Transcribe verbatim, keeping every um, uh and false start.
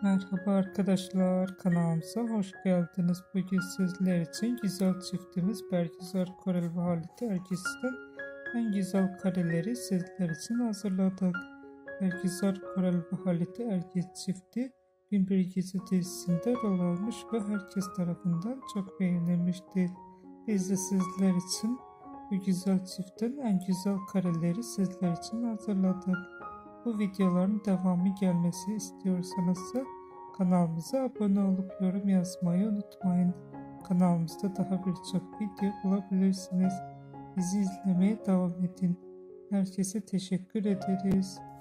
Merhaba arkadaşlar, kanalımıza hoş geldiniz. Bugün sizler için güzel çiftimiz Bergüzar Korel ve Halit Ergiz'den en güzel kareleri sizler için hazırladık. Bergüzar Korel ve Halit Ergiz çifti Bin Bir Gece dizisinde rol almış ve herkes tarafından çok beğenilmiştir. Biz de sizler için bu güzel çiftin en güzel kareleri sizler için hazırladık. Bu videoların devamı gelmesi istiyorsanız kanalımıza abone olup yorum yazmayı unutmayın. Kanalımızda daha birçok video bulabilirsiniz. Bizi izlemeye devam edin. Herkese teşekkür ederiz.